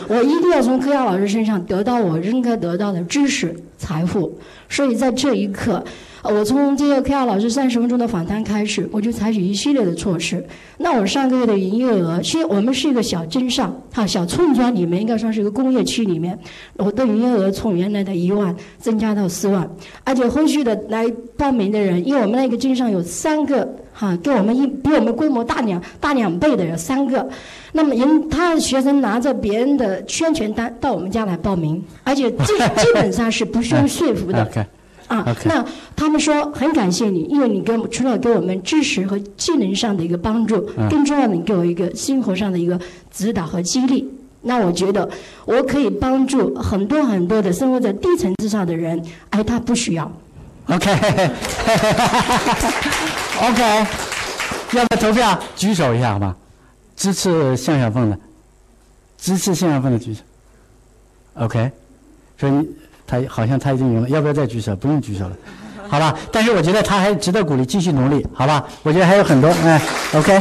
我一定要从柯亚老师身上得到我应该得到的知识、财富。所以在这一刻，我从这个柯亚老师30分钟的访谈开始，我就采取一系列的措施。那我上个月的营业额，我们是一个小镇上小村庄里面，应该算是一个工业区里面，我的营业额从原来的1万增加到4万，而且后续的来报名的人，因为我们那个镇上有3个跟我们比我们规模大2倍的人3个，那么他的学生拿着别人的宣传单到我们家来报名，而且基本上是不需要说服的。 Okay. 那他们说很感谢你，因为你除了给我们知识和技能上的一个帮助，更重要的你给我一个生活上的一个指导和激励。那我觉得我可以帮助很多很多的生活在低层次上的人，而他不需要。 OK， 要不要投票？举手一下好吗？支持向小凤的，举手。OK， 所以他好像他已经赢了，要不要再举手？不用举手了，好吧？但是我觉得他还值得鼓励，继续努力，好吧？我觉得还有很多，OK。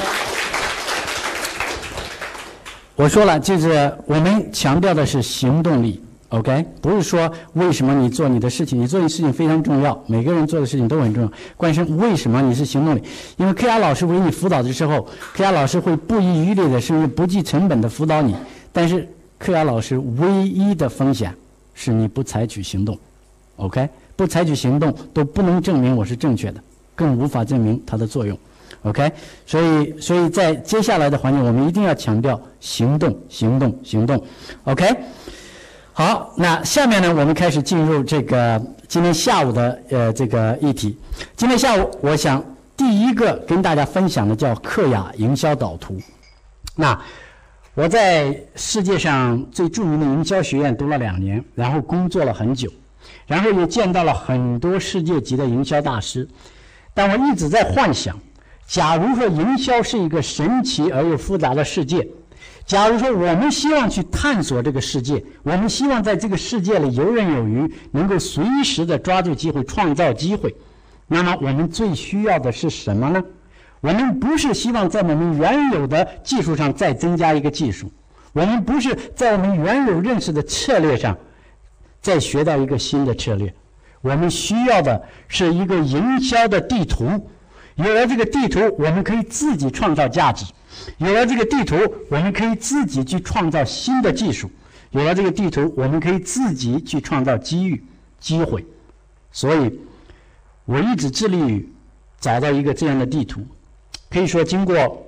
我说了，就是我们强调的是行动力 ，OK， 不是说为什么你做你的事情，你做的事情非常重要，每个人做的事情都很重要。关键是为什么你是行动力？因为柯雅老师为你辅导的时候，柯雅老师会不遗余力的，甚至不计成本的辅导你，但是柯雅老师唯一的风险是你不采取行动 ，OK， 不采取行动都不能证明我是正确的，更无法证明它的作用。OK， 所以在接下来的环节，我们一定要强调行动。OK， 好，那下面呢，我们开始进入这个今天下午的这个议题。今天下午，我想第一个跟大家分享的叫克雅营销导图。那我在世界上最著名的营销学院读了2年，然后工作了很久，然后也见到了很多世界级的营销大师，但我一直在幻想。假如说营销是一个神奇而又复杂的世界，假如说我们希望去探索这个世界，我们希望在这个世界里游刃有余，能够随时的抓住机会，创造机会，那么我们最需要的是什么呢？我们不是希望在我们原有的技术上再增加一个技术，我们不是在我们原有认识的策略上再学到一个新的策略，我们需要的是一个营销的地图。有了这个地图，我们可以自己创造价值；有了这个地图，我们可以自己去创造新的技术；有了这个地图，我们可以自己去创造机遇、机会。所以，我一直致力于找到一个这样的地图。可以说，经过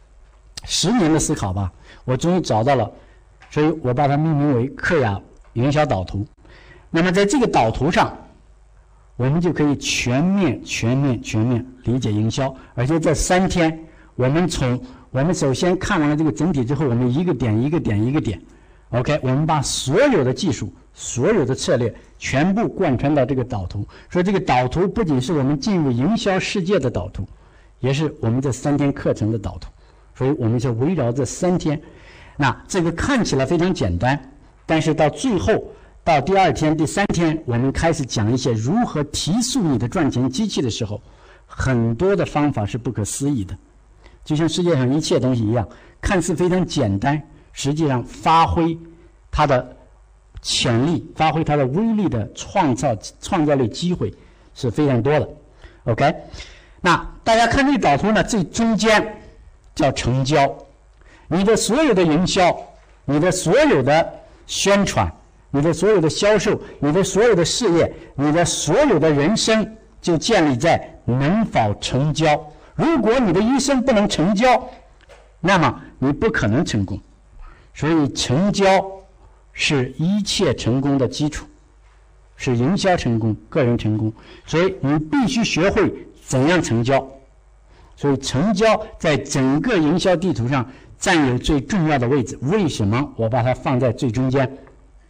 10年的思考吧，我终于找到了，所以我把它命名为克雅营销导图。那么，在这个导图上，我们就可以全面理解营销，而且这3天，我们首先看完了这个整体之后，我们一个点 ，OK， 我们把所有的技术、所有的策略全部贯穿到这个导图。所以这个导图不仅是我们进入营销世界的导图，也是我们这3天课程的导图。所以我们就围绕这3天，那这个看起来非常简单，但是到最后。到第2天、第3天，我们开始讲一些如何提速你的赚钱机器的时候，很多的方法是不可思议的，就像世界上一切东西一样，看似非常简单，实际上发挥它的潜力、发挥它的威力的创造力机会是非常多的。OK， 那大家看这个导图呢，最中间叫成交，你的所有的营销，你的所有的宣传。你的所有的销售，你的所有的事业，你的所有的人生就建立在能否成交。如果你的一生不能成交，那么你不可能成功。所以成交是一切成功的基础，是营销成功、个人成功。所以你必须学会怎样成交。所以成交在整个营销地图上占有最重要的位置。为什么我把它放在最中间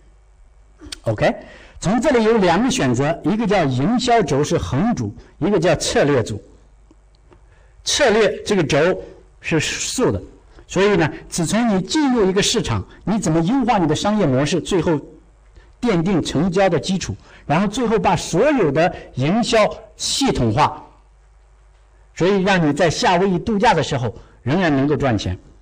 ？OK， 从这里有2个选择，一个叫营销轴是横轴，一个叫策略轴。策略这个轴是竖的，所以呢，只从你进入一个市场，你怎么优化你的商业模式，最后奠定成交的基础，然后最后把所有的营销系统化，所以让你在夏威夷度假的时候仍然能够赚钱。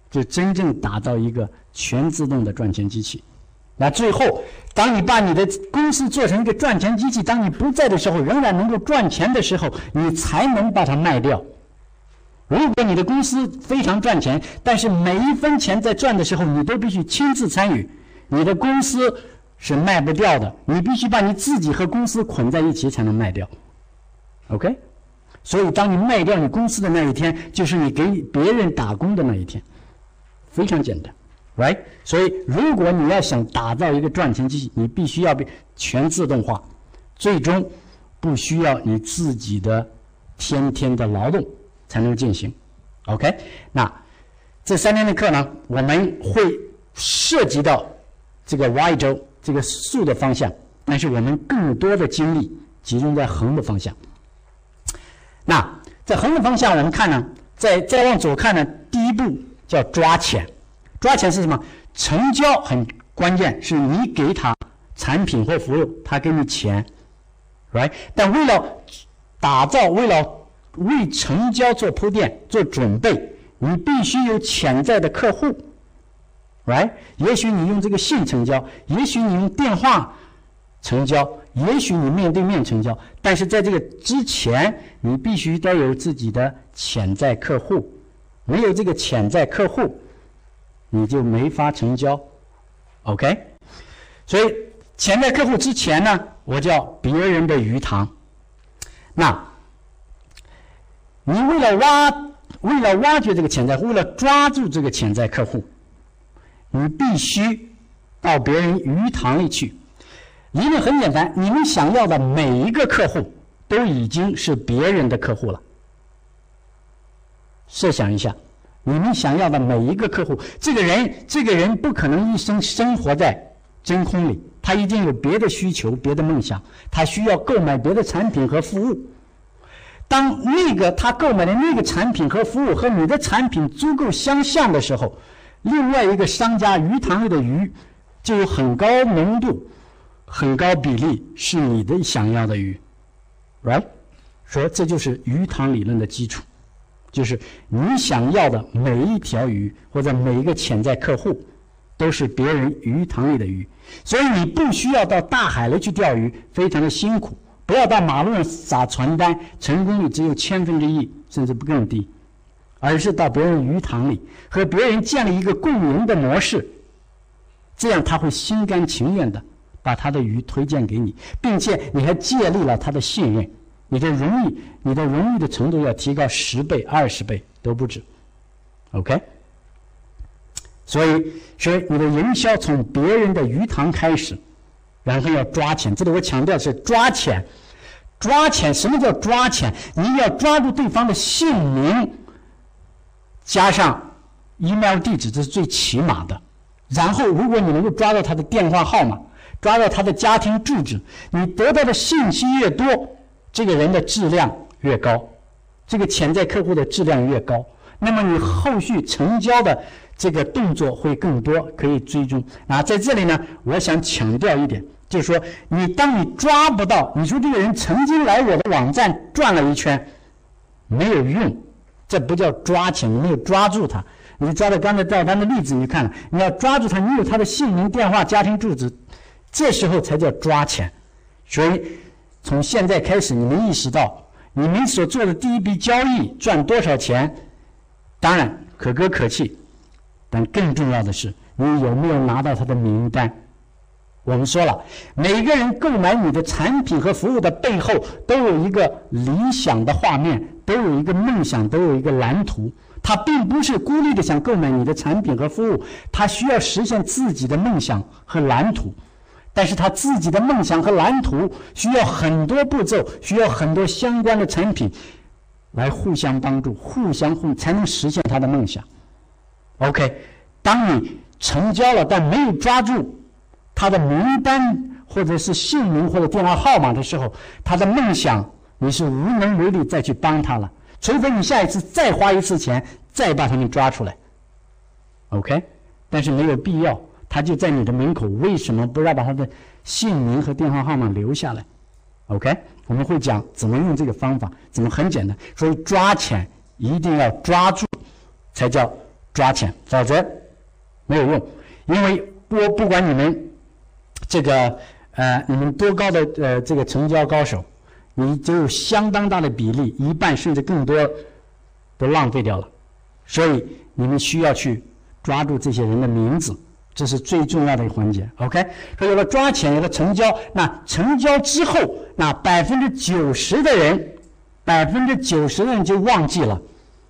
就真正打造一个全自动的赚钱机器。那最后，当你把你的公司做成一个赚钱机器，当你不在的时候，仍然能够赚钱的时候，你才能把它卖掉。如果你的公司非常赚钱，但是每一分钱在赚的时候，你都必须亲自参与，你的公司是卖不掉的，你必须把你自己和公司捆在一起才能卖掉。OK？ 所以当你卖掉你公司的那一天，就是你给别人打工的那一天，非常简单。Right？ 所以如果你要想打造一个赚钱机器，你必须要被全自动化，最终不需要你自己的天天的劳动才能进行。OK？ 那这3天的课呢，我们会涉及到这个 Y 轴这个竖的方向，但是我们更多的精力集中在横的方向。那在横的方向，我们看呢，再往左看呢，第一步叫抓钱。抓钱是什么？成交很关键，是你给他产品或服务，他给你钱 ，right？ 但为了打造，为成交做铺垫、做准备，你必须有潜在的客户 ，right？ 也许你用这个信成交，也许你用电话成交，也许你面对面成交，但是在这个之前，你必须得有自己的潜在客户，没有这个潜在客户，你就没法成交 ，OK？ 所以潜在客户之前呢，我叫别人的鱼塘。那你为了挖掘这个潜在，为了抓住这个潜在客户，你必须到别人鱼塘里去。理论很简单，你们想要的每一个客户都已经是别人的客户了。设想一下。你们想要的每一个客户，这个人不可能一生生活在真空里，他一定有别的需求、别的梦想，他需要购买别的产品和服务。当他购买的那个产品和服务和你的产品足够相像的时候，另外一个商家鱼塘里的鱼就有很高浓度、很高比例是你的想要的鱼 ，right？ 说这就是鱼塘理论的基础。就是你想要的每一条鱼或者每一个潜在客户都是别人鱼塘里的鱼，所以你不需要到大海里去钓鱼，非常的辛苦，不要到马路上撒传单，成功率只有1/1000甚至不更低，而是到别人鱼塘里和别人建立一个共赢的模式，这样他会心甘情愿的把他的鱼推荐给你，并且你还建立了他的信任，你的荣誉的程度要提高10倍、20倍都不止 ，OK？ 所以你的营销从别人的鱼塘开始，然后要抓钱。这里我强调的是抓钱。抓钱，什么叫抓钱？你要抓住对方的姓名，加上 email 地址，这是最起码的。然后，如果你能够抓到他的电话号码，抓到他的家庭住址，你得到的信息越多，这个人的质量越高，这个潜在客户的质量越高，那么你后续成交的这个动作会更多，可以追踪。在这里呢，我想强调一点，就是说当你抓不到，你说这个人曾经来我的网站转了一圈，没有用，这不叫抓钱，你没有抓住他。你抓到刚才赵丹的例子，你看了，你要抓住他，你有他的姓名、电话、家庭住址，这时候才叫抓钱。所以从现在开始，你们意识到你们所做的第一笔交易赚多少钱，当然可歌可泣，但更重要的是你有没有拿到他的名单。我们说了，每个人购买你的产品和服务的背后都有一个理想的画面，都有一个梦想，都有一个蓝图。他并不是孤立的想购买你的产品和服务，他需要实现自己的梦想和蓝图。但是他自己的梦想和蓝图需要很多步骤，需要很多相关的产品来互相帮助，才能实现他的梦想。OK， 当你成交了但没有抓住他的名单或者是姓名或者电话号码的时候，他的梦想你是无能为力再去帮他了，除非你下一次再花一次钱再把他们抓出来。OK， 但是没有必要，他就在你的门口，为什么不要把他的姓名和电话号码留下来 ？OK， 我们会讲怎么用这个方法，怎么很简单。所以抓钱一定要抓住，才叫抓钱，否则没有用。因为不管你们这个你们多高的这个成交高手，你就有相当大的比例，一半甚至更多都浪费掉了。所以你们需要去抓住这些人的名字，这是最重要的一个环节。OK， 所以有了抓钱，有了成交，那成交之后，那90%的人就忘记了。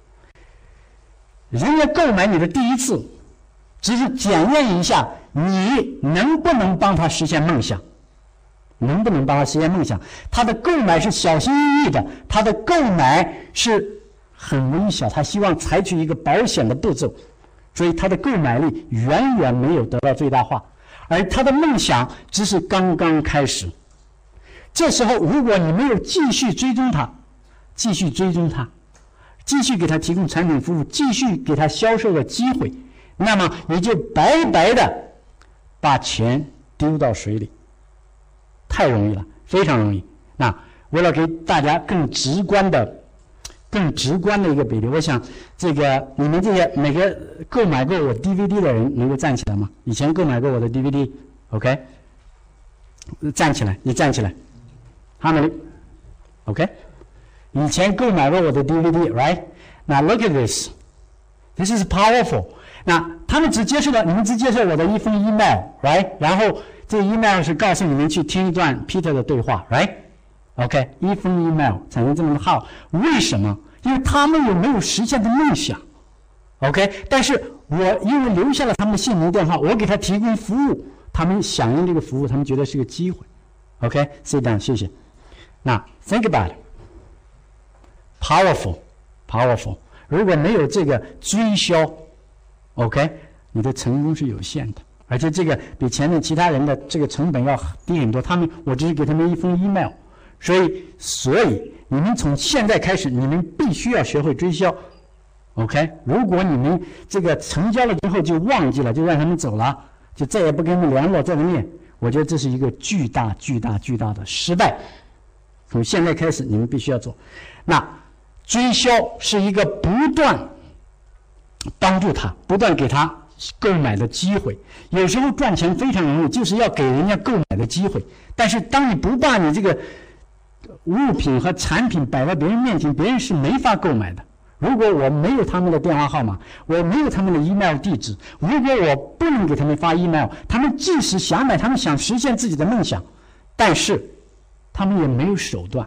人家购买你的第一次，只是检验一下你能不能帮他实现梦想，能不能帮他实现梦想。他的购买是小心翼翼的，他的购买是很微小，他希望采取一个保险的步骤，所以他的购买力远远没有得到最大化，而他的梦想只是刚刚开始。这时候如果你没有继续追踪他，继续给他提供产品服务，继续给他销售的机会，那么你就白白的把钱丢到水里。太容易了，非常容易。那为了给大家更直观的一个比例，我想这个你们这些每个购买过我 DVD 的人能够站起来吗？以前购买过我的 DVD， OK， 站起来，你站起来。How many？ OK， 以前购买过我的 DVD， right？ Now look at this， this is powerful。那他们你们只接受我的一封 email，right？ 然后这个 email 是告诉你们去听一段 Peter 的对话 ，right？ OK， 一封 email 产生这么多号，为什么？因为他们有没有实现的梦想 ，OK？ 但是我因为留下了他们的姓名电话，我给他提供服务，他们响应这个服务，他们觉得是个机会 ，OK？Sit down， 谢谢。那 think about it，powerful。如果没有这个追销 ，OK， 你的成功是有限的，而且这个比前面其他人的这个成本要低很多。我只是给他们一封 email， 所以你们从现在开始，你们必须要学会追销 ，OK？ 如果你们这个成交了之后就忘记了，就让他们走了，就再也不跟他们联络再见面，我觉得这是一个巨大的失败。从现在开始，你们必须要做。那追销是一个不断帮助他、不断给他购买的机会。有时候赚钱非常容易，就是要给人家购买的机会。但是当你不把你这个物品和产品摆在别人面前，别人是没法购买的。如果我没有他们的电话号码，我没有他们的 email 地址，如果我不能给他们发 email， 他们即使想买，他们想实现自己的梦想，但是他们也没有手段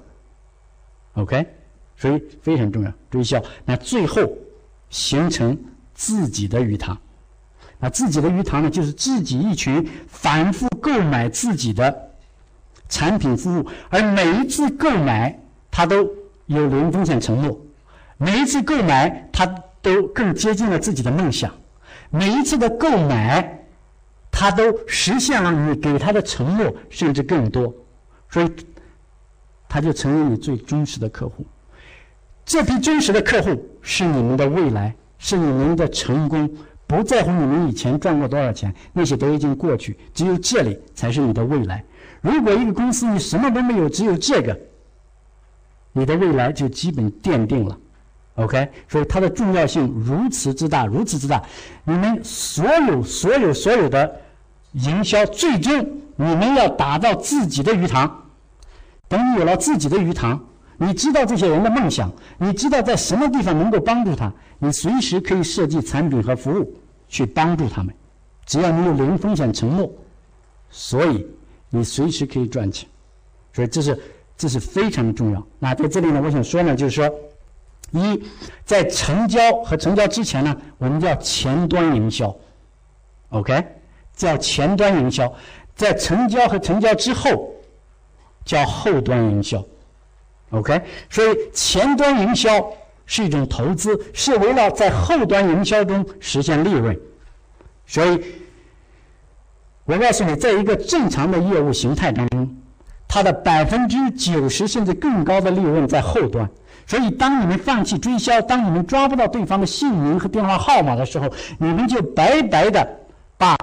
，OK， 所以非常重要追销。那最后形成自己的鱼塘，那自己的鱼塘呢，就是自己一群反复购买自己的产品服务，而每一次购买他都有零风险承诺，每一次购买他都更接近了自己的梦想，每一次的购买他都实现了你给他的承诺，甚至更多，所以他就成为你最忠实的客户。这批忠实的客户是你们的未来，是你们的成功，不在乎你们以前赚过多少钱，那些都已经过去，只有这里才是你的未来。如果一个公司你什么都没有，只有这个，你的未来就基本奠定了 OK， 所以它的重要性如此之大，如此之大。你们所有的营销，最终你们要打造自己的鱼塘。等你有了自己的鱼塘，你知道这些人的梦想，你知道在什么地方能够帮助他，你随时可以设计产品和服务去帮助他们，只要你有零风险承诺，所以你随时可以赚钱。所以这是非常的重要。那在这里呢，我想说呢，就是说，在成交和成交之前呢，我们叫前端营销 ，OK， 叫前端营销。在成交和成交之后，叫后端营销 ，OK。所以前端营销是一种投资，是为了在后端营销中实现利润。所以，我告诉你，在一个正常的业务形态当中，它的90%甚至更高的利润在后端。所以当你们放弃追销，当你们抓不到对方的姓名和电话号码的时候，你们就白白的把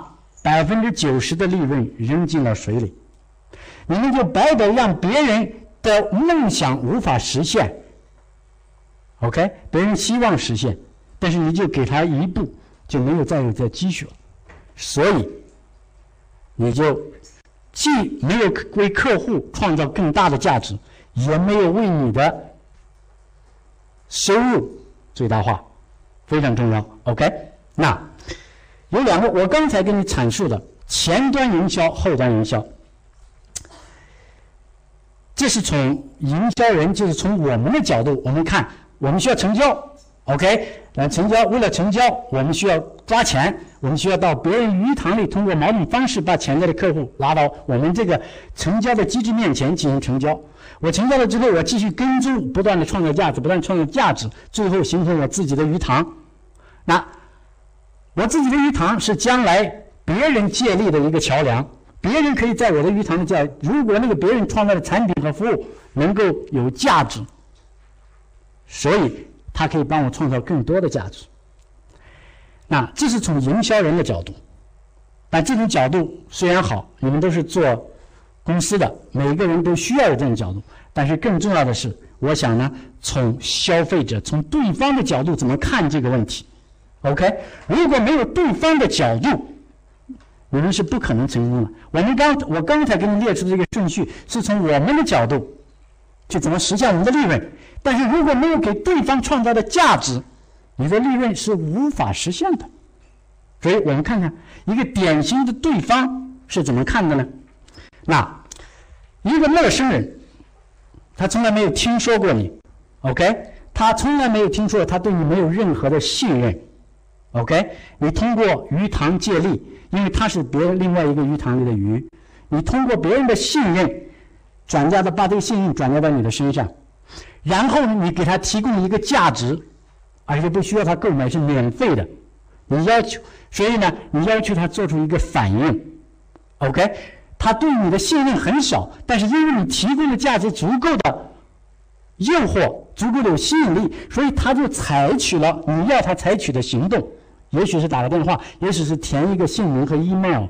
90%的利润扔进了水里，你们就白白让别人的梦想无法实现 OK， 别人希望实现，但是你就给他一步就没有再有这积蓄了，所以你就既没有为客户创造更大的价值，也没有为你的收入最大化，非常重要。 OK， 那有两个我刚才给你阐述的前端营销、后端营销，这是从营销人，就是从我们的角度，我们看我们需要成交 ，OK， 成交，为了成交，我们需要抓钱，我们需要到别人鱼塘里，通过某种方式把潜在的客户拉到我们这个成交的机制面前进行成交。我成交了之后，我继续跟踪，不断的创造价值，不断创造价值，最后形成我自己的鱼塘。那我自己的鱼塘是将来别人借力的一个桥梁，别人可以在我的鱼塘里叫，如果那个别人创造的产品和服务能够有价值，所以他可以帮我创造更多的价值。那这是从营销人的角度，但这种角度虽然好，你们都是做公司的，每个人都需要有这种角度，但是更重要的是，我想呢，从消费者、从对方的角度怎么看这个问题。OK， 如果没有对方的角度，你们是不可能成功的。我刚才给你列出的这个顺序是从我们的角度去怎么实现我们的利润，但是如果没有给对方创造的价值，你的利润是无法实现的。所以我们看看一个典型的对方是怎么看的呢？那一个陌生人，他从来没有听说过你 ，OK， 他从来没有听说，他对你没有任何的信任。OK， 你通过鱼塘借力，因为他是别人另外一个鱼塘里的鱼，你通过别人的信任，把这个信任转嫁到你的身上，然后你给他提供一个价值，而且不需要他购买，是免费的。你要求，所以呢，你要求他做出一个反应。OK， 他对你的信任很少，但是因为你提供的价值足够的诱惑，足够的有吸引力，所以他就采取了你要他采取的行动。也许是打个电话，也许是填一个姓名和 email，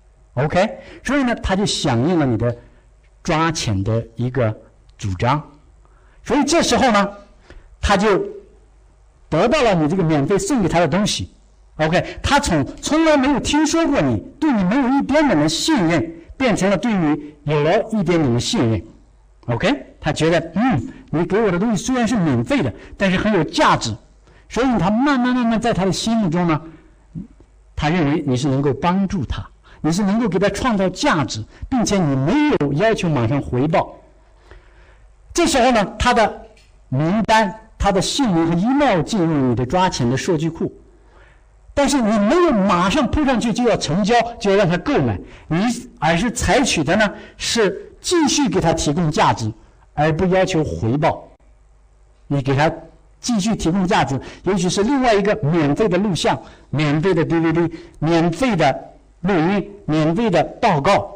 OK， 所以呢，他就响应了你的抓钱的一个主张，所以这时候呢，他就得到了你这个免费送给他的东西 ，OK， 他从来没有听说过你，对你没有一点点的信任，变成了对你有了一点点的信任 ，OK， 他觉得你给我的东西虽然是免费的，但是很有价值。所以他慢慢在他的心目中呢，他认为你是能够帮助他，你是能够给他创造价值，并且你没有要求马上回报。这时候呢，他的名单、他的姓名和 email 进入你的抓钱的数据库，但是你没有马上扑上去就要成交，就要让他购买，而是采取的呢是继续给他提供价值，而不要求回报。你给他继续提供价值，也许是另外一个免费的录像、免费的 DVD、免费的录音、免费的报告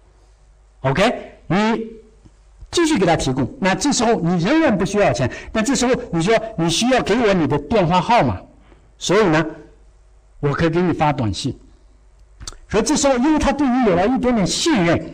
OK， 你继续给他提供，那这时候你仍然不需要钱，但这时候你说你需要给我你的电话号码，所以呢我可以给你发短信。所以这时候因为他对你有了一点点信任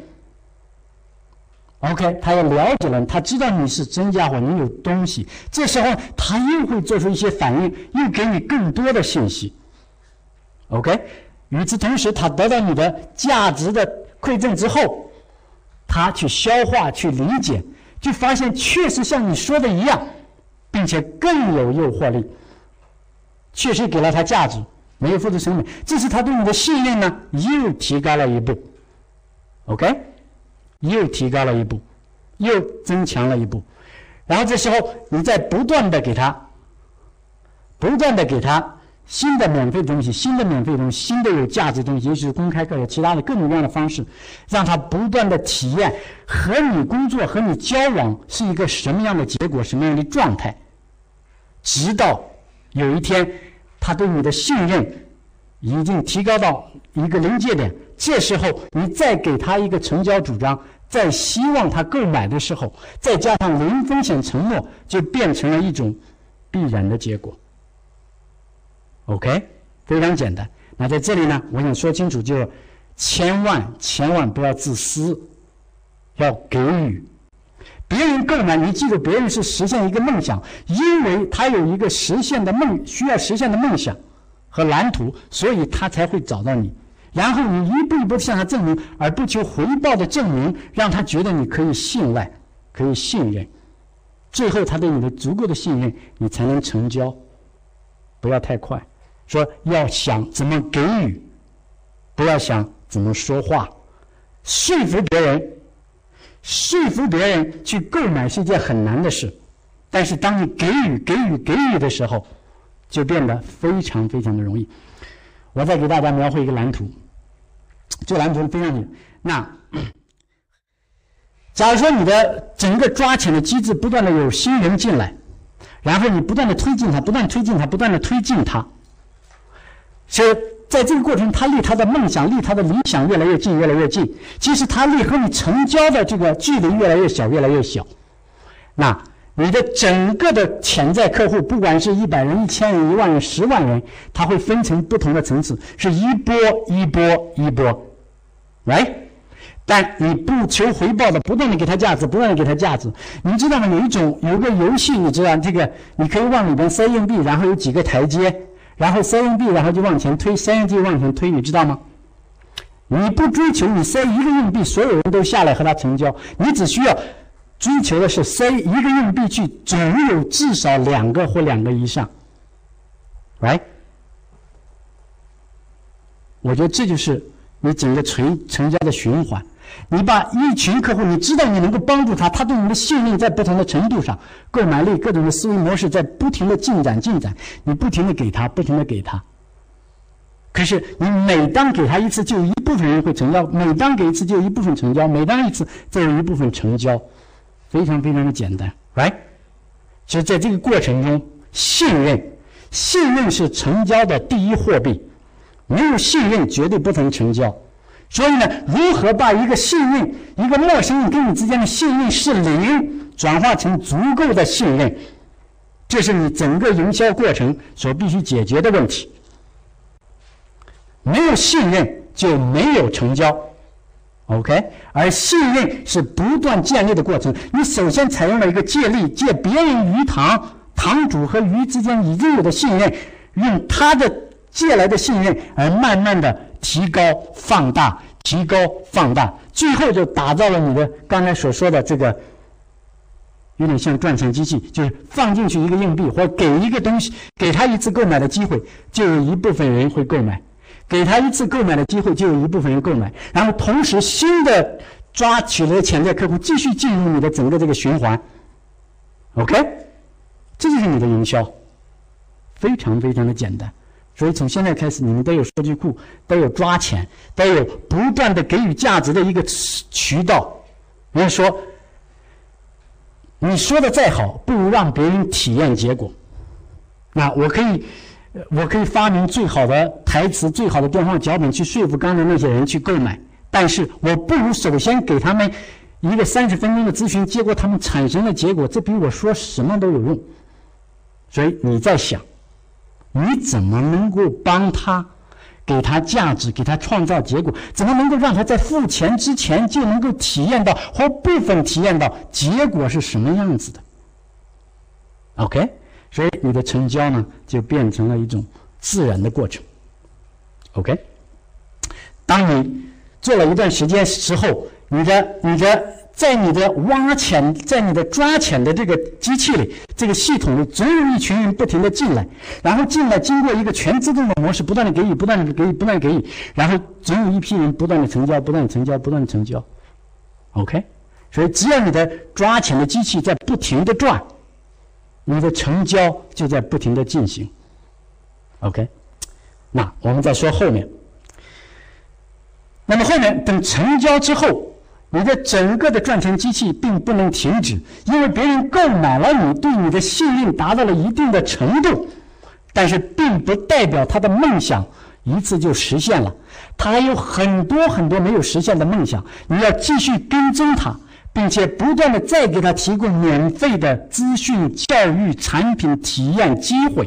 OK， 他也了解了，他知道你是真家伙，你有东西。这时候他又会做出一些反应，又给你更多的信息。OK， 与此同时，他得到你的价值的馈赠之后，他去消化、去理解，就发现确实像你说的一样，并且更有诱惑力，确实给了他价值，没有付出成本。这是他对你的信任呢，又提高了一步。OK。又提高了一步，又增强了一步，然后这时候你再不断的给他新的免费东西，新的有价值的东西，也许是公开课，有其他的各种各样的方式，让他不断的体验和你工作、和你交往是一个什么样的结果、什么样的状态，直到有一天他对你的信任已经提高到一个临界点，这时候你再给他一个成交主张，再希望他购买的时候，再加上零风险承诺，就变成了一种必然的结果。OK， 非常简单。那在这里呢，我想说清楚，就是千万不要自私，要给予。别人购买，你记住，别人是实现一个梦想，因为他有一个需要实现的梦想。 和蓝图，所以他才会找到你。然后你一步一步向他证明，而不求回报的证明，让他觉得你可以信赖，可以信任。最后他对你的足够的信任，你才能成交。不要太快，说要想怎么给予，不要想怎么说话。说服别人去购买是一件很难的事，但是当你给予的时候，就变得非常非常的容易。我再给大家描绘一个蓝图，这蓝图非常简单。那假如说你的整个抓钱的机制不断的有新人进来，然后你不断的推进他，不断的推进他，是在这个过程他离他的梦想，离他的理想越来越近，其实他离和你成交的这个距离越来越小。那你的整个的潜在客户，不管是100人、1000人、1万人、10万人，它会分成不同的层次，是一波 right？ 但你不求回报的不断的给他价值，你知道吗？有个游戏，你知道这个，你可以往里边塞硬币，然后有几个台阶，然后塞硬币，然后就往前推，塞硬币往前推，你知道吗？你不追求你塞一个硬币所有人都下来和他成交，你只需要追求的是塞一个硬币去，总有至少2个或2个以上 right？ 我觉得这就是你整个成交的循环。你把一群客户，你知道你能够帮助他，他对你的信任在不同的程度上，购买力各种的思维模式在不停的进展，你不停的给他。可是你每当给他一次，就有一部分人会成交，每当给一次就有一部分成交，每当一次就有一部分成交，非常非常的简单 right？ 其实在这个过程中，信任是成交的第一货币，没有信任绝对不能成交。所以呢，如何把一个信任，一个陌生人跟你之间的信任是0转化成足够的信任，这是你整个营销过程所必须解决的问题。没有信任就没有成交 OK？ 而信任是不断建立的过程，你首先采用了一个借力，借别人鱼堂主和鱼之间已经有的信任，用他的借来的信任而慢慢的提高放大，最后就打造了你的刚才所说的这个有点像赚钱机器，就是放进去一个硬币或给一个东西，给他一次购买的机会，就有一部分人会购买，给他一次购买的机会，就有一部分人购买，然后同时新的抓取了潜在客户继续进入你的整个这个循环 OK？ 这就是你的营销，非常非常的简单。所以从现在开始，你们都有数据库，都有抓钱，都有不断的给予价值的一个渠道。人家说，你说的再好，不如让别人体验结果。那我可以发明最好的台词、最好的电话脚本去说服刚才那些人去购买，但是我不如首先给他们一个30分钟的咨询，结果他们产生的结果，这比我说什么都有用。所以你在想，你怎么能够帮他，给他价值，给他创造结果？怎么能够让他在付钱之前就能够体验到或部分体验到结果是什么样子的 ？OK， 所以你的成交呢，就变成了一种自然的过程。OK， 当你做了一段时间之后，在你的挖钱，在你的抓钱的这个机器里，这个系统里，总有一群人不停的进来，然后进来经过一个全自动的模式，不断的给予，然后总有一批人不断的成交 OK， 所以只要你的抓钱的机器在不停的转，你的成交就在不停的进行 OK。 那我们再说后面，那么后面等成交之后，你的整个的赚钱机器并不能停止，因为别人购买了你，对你的信任达到了一定的程度，但是并不代表他的梦想一次就实现了，他还有很多很多没有实现的梦想，你要继续跟踪他，并且不断的再给他提供免费的资讯、教育、产品体验机会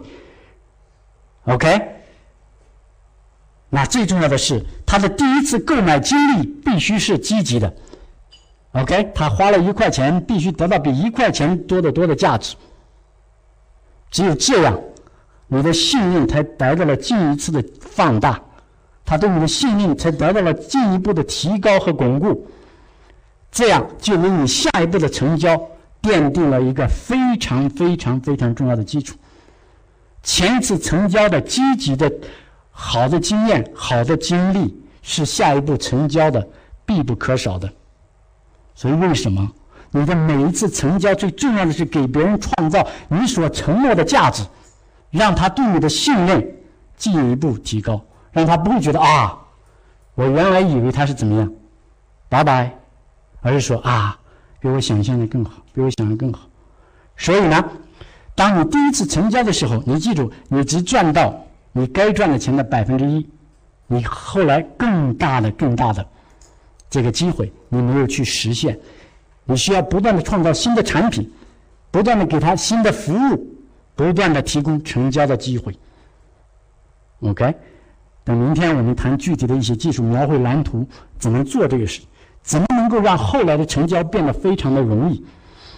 OK。 那最重要的是，他的第一次购买经历必须是积极的 OK， 他花了1块钱，必须得到比1块钱多得多的价值，只有这样你的信任才得到了进一次的放大，他对你的信任才得到了进一步的提高和巩固，这样就为你下一步的成交奠定了一个非常非常非常重要的基础。前一次成交的积极的好的经验、好的经历是下一步成交的必不可少的。所以为什么你的每一次成交最重要的是给别人创造你所承诺的价值，让他对你的信任进一步提高，让他不会觉得啊，我原来以为他是怎么样，拜拜，而是说啊，比我想象的更好，比我想的更好。所以呢，当你第一次成交的时候，你记住，你只赚到你该赚的钱的1%，你后来更大的这个机会你没有去实现，你需要不断的创造新的产品，不断的给他新的服务，不断的提供成交的机会。 OK， 等明天我们谈具体的一些技术描绘蓝图，怎么做这个事，怎么能够让后来的成交变得非常的容易。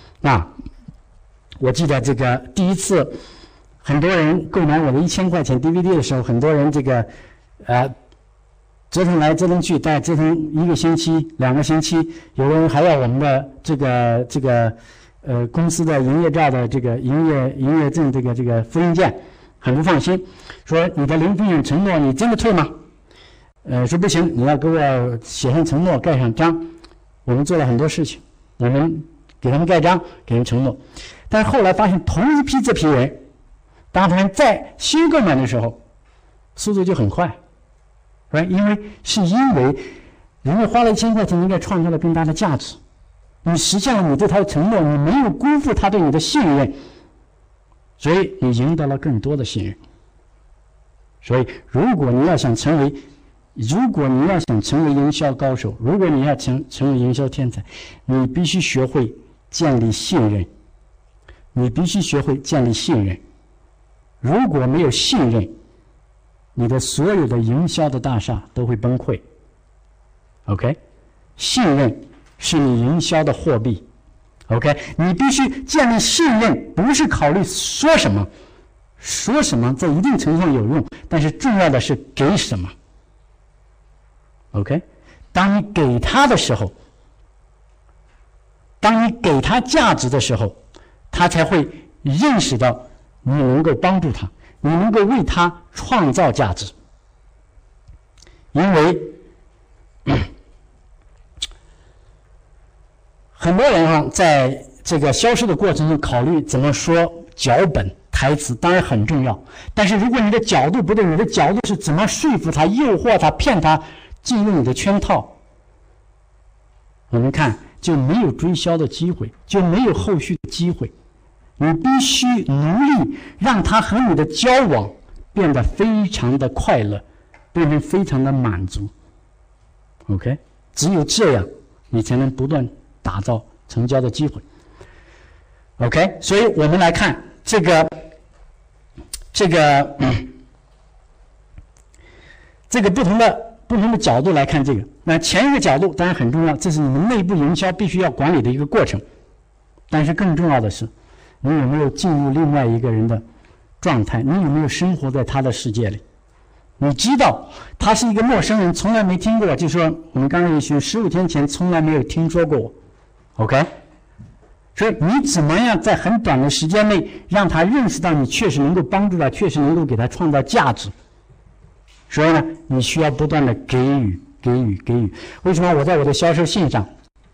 我记得这个第一次很多人购买我的1000块钱 DVD 的时候，很多人这个折腾来折腾去，大概折腾1个星期、2个星期，有的人还要我们的这个公司的营业照的这个营业证这个复印件，很不放心，说你的零风险承诺你真的退吗？说不行，你要给我写上承诺，盖上章。我们做了很多事情，我们给他们盖章，给人承诺，但是后来发现同一批这批人，当他们在新购买的时候，速度就很快。因为人家花了1000块钱，应该创造了更大的价值，你实现了你对他的承诺，你没有辜负他对你的信任，所以你赢得了更多的信任。所以如果你要想成为营销高手，如果你要成为营销天才，你必须学会建立信任，如果没有信任，你的所有的营销的大厦都会崩溃。 OK， 信任是你营销的货币。 OK， 你必须建立信任，不是考虑说什么在一定程度上有用，但是重要的是给什么。 OK， 当你给他的时候，当你给他价值的时候，他才会认识到你能够帮助他，你能够为他创造价值。因为很多人在这个销售的过程中考虑怎么说脚本台词，当然很重要，但是如果你的角度不对，你的角度是怎么说服他、诱惑他、骗他进入你的圈套，我们看就没有追销的机会，就没有后续的机会。你必须努力让他和你的交往变得非常的快乐，变成非常的满足。 OK， 只有这样你才能不断打造成交的机会。 OK， 所以我们来看这个不同的角度来看这个。那前一个角度当然很重要，这是你们内部营销必须要管理的一个过程，但是更重要的是你有没有进入另外一个人的状态，你有没有生活在他的世界里。你知道他是一个陌生人，从来没听过，就说我们刚刚一群15天前从来没有听说过我。 OK， 所以你怎么样在很短的时间内让他认识到你确实能够帮助他，确实能够给他创造价值。所以呢，你需要不断的给予。为什么我在我的销售信上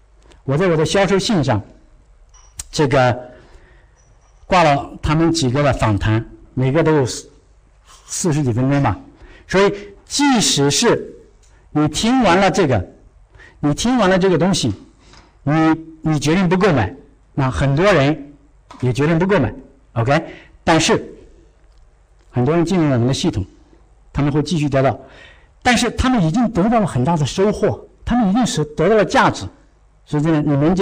这个挂了他们几个的访谈，每个都有40几分钟吧。所以即使是你听完了这个东西，你决定不购买，那很多人也决定不购买。 OK， 但是很多人进入了我们的系统，他们会继续得到，但是他们已经得到了很大的收获，他们已经是得到了价值。所以你们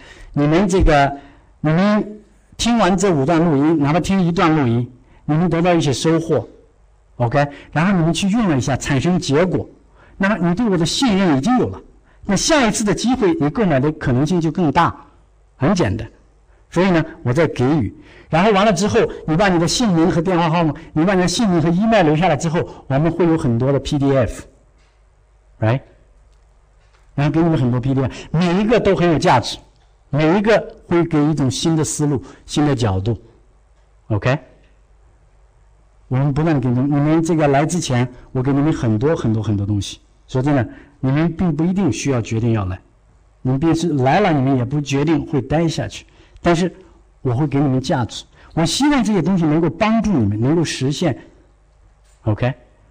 听完这5段录音，哪怕听1段录音，你们得到一些收获。 OK， 然后你们去用了一下，产生结果，那么你对我的信任已经有了，那下一次的机会你购买的可能性就更大，很简单。 所以呢，我在给予。然后完了之后，你把你的姓名和电话号码，你把你的姓名和 email 留下来之后，我们会有很多的 PDF，right？ 然后给你们很多 PDF， 每一个都很有价值，每一个会给一种新的思路、新的角度。OK？ 我们不断给你们这个来之前，我给你们很多东西。说真的，你们并不一定需要决定要来，你们便是来了，你们也不决定会待下去。但是我会给你们价值，我希望这些东西能够帮助你们，能够实现 ，OK，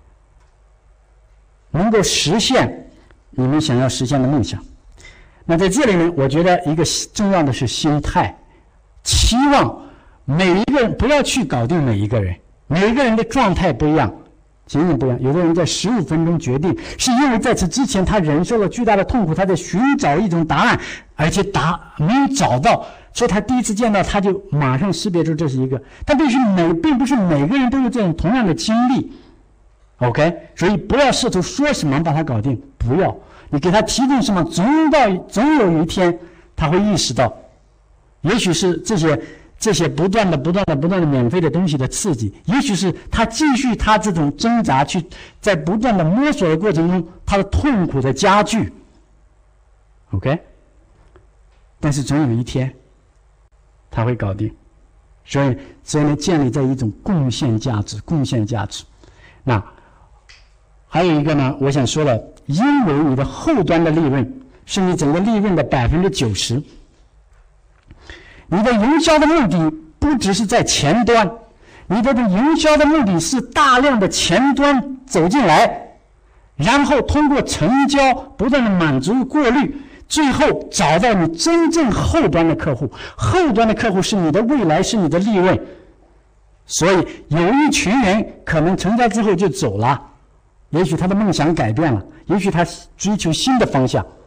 能够实现你们想要实现的梦想。那在这里呢，我觉得一个重要的是心态，期望每一个人不要去搞定每一个人，每一个人的状态不一样，仅仅不一样。有的人在15分钟决定，是因为在此之前他忍受了巨大的痛苦，他在寻找一种答案，而且没有找到。所以他第一次见到，他就马上识别出这是一个，但并不是每个人都有这种同样的经历 ，OK？ 所以不要试图说什么把它搞定，不要，你给他提供什么，总有一天他会意识到，也许是这些不断的免费的东西的刺激，也许是他继续他这种挣扎去在不断的摸索的过程中，他的痛苦的加剧 ，OK？ 但是总有一天。他会搞定，所以呢，建立在一种贡献价值。那还有一个呢，我想说了，因为你的后端的利润是你整个利润的90%，你的营销的目的不只是在前端，你的营销的目的是大量的前端走进来，然后通过成交不断的满足过滤。最后找到你真正后端的客户，后端的客户是你的未来，是你的利润。所以有一群人可能成交之后就走了，也许他的梦想改变了，也许他追求新的方向，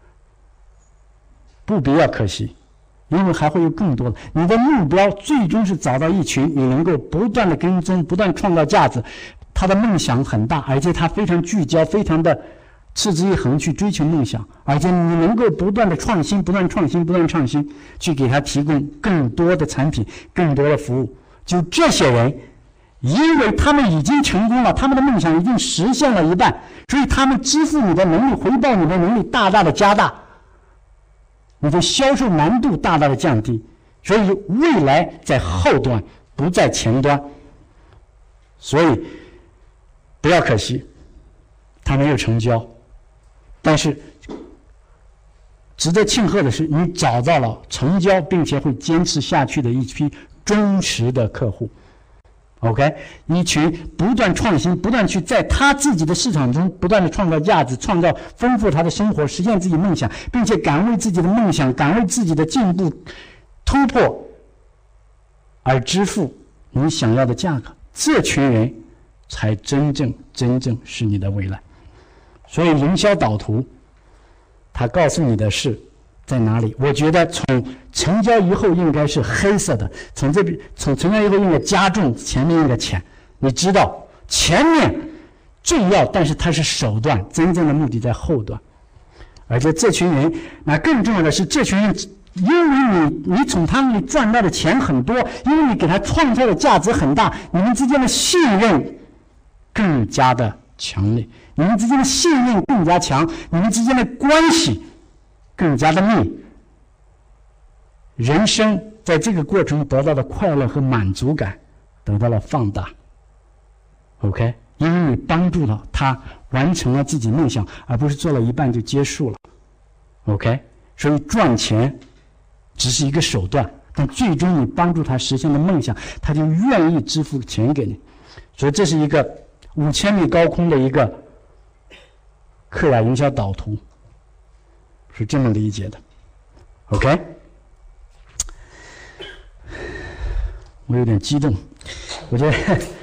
不必要可惜，因为还会有更多的。你的目标最终是找到一群你能够不断的跟踪，不断创造价值，他的梦想很大，而且他非常聚焦，非常的持之以恒去追求梦想，而且你能够不断的创新，去给他提供更多的产品，更多的服务。就这些人，因为他们已经成功了，他们的梦想已经实现了一半，所以他们支付你的能力，回报你的能力大大的加大，你的销售难度大大的降低，所以未来在后端，不在前端。所以不要可惜，他没有成交。但是值得庆贺的是，你找到了成交并且会坚持下去的一批忠实的客户 ，OK？ 一群不断创新，不断去在他自己的市场中不断的创造价值，创造丰富他的生活，实现自己梦想，并且敢为自己的梦想，敢为自己的进步突破而支付你想要的价格，这群人才真正是你的未来。所以营销导图它告诉你的是在哪里。我觉得从成交以后应该是黑色的，从成交以后应该加重前面一个钱。你知道前面重要，但是它是手段，真正的目的在后端。而且这群人，那更重要的是，这群人因为你从他们里赚到的钱很多，因为你给他创造的价值很大，你们之间的信任更加的强烈，你们之间的信任更加强，你们之间的关系更加的密，人生在这个过程中得到的快乐和满足感得到了放大。OK， 因为你帮助了他完成了自己梦想，而不是做了一半就结束了。OK， 所以赚钱只是一个手段，但最终你帮助他实现的梦想，他就愿意支付钱给你。所以这是一个5000米高空的一个克雅营销导图，是这么理解的。OK， 我有点激动，我觉得